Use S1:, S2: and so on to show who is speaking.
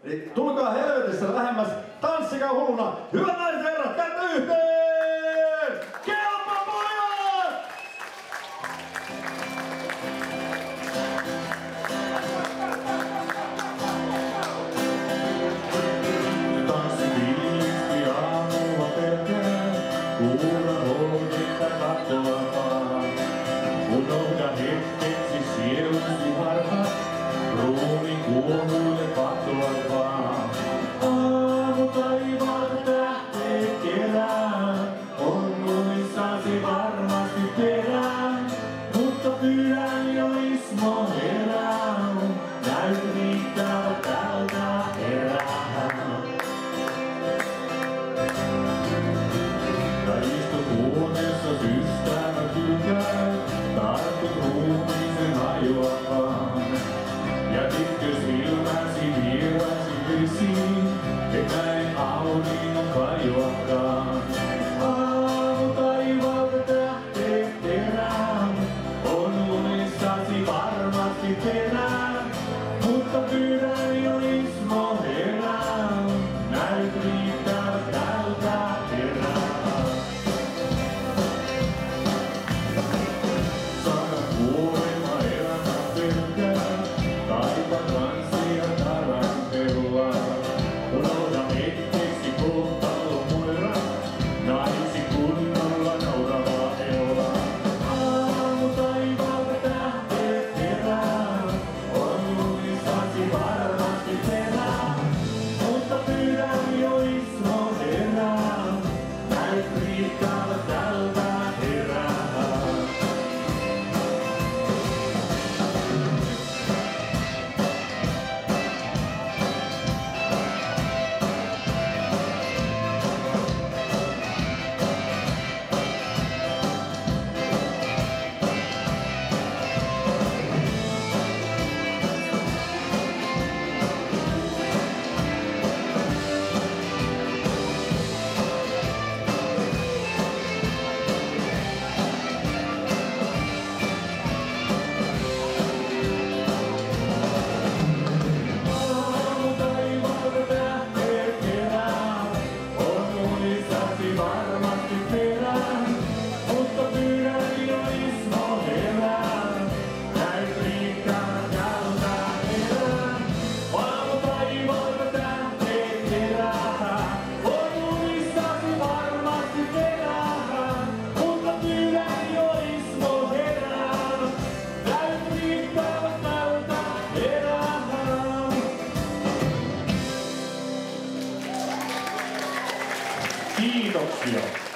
S1: Eli tulkaa helvetissä lähemmäs, tanssikaa hulluna. Hyvät naiset ja herrat, kättä yhteen! Kelpa pojat!
S2: Tanssi villisti aamulla pelkää, kuulla hoidetta kattoa vaan. Unohda hetkeksi sielusi harha, ruumiin kuohuille kattoa vaan. Aamu taivaalta tähteet kerää, on unissasi varmasti perään. Mutta pyydän jo Ismo herää, näyt riittävät tältä erää. Ja istut huoneessa systävä kylkää, tartut ruumiisen hajoakaan. Jätitkö silmäsi vierasi vesiin, et näin auringon kajoakaan. Aamu taivaalta tähteet terään, on unissasi varmasti perään. Mutta pyydän jo Ismo herää, näyt riittävät tältä erää. Saada kuolema elämä pelkää, kaipa tanssia tarantelua. Unohda hetkeksi kohtalo moira, naisi kunnolla nauravaa eloa. Aamu taivaalta tähteet herää, on unissasi varmasti perään. Mutta pyydän jo Ismo herää, näyt riittävät tältä erää. Varmasti perään, mutta pyydän jo Ismo herää, näyt riittävät tältä erää. Aamu taivaalta tähteet herää, on unissasi varmasti perään, mutta pyydän jo Ismo herää, näyt riittävät tältä erää. Kiitoksia.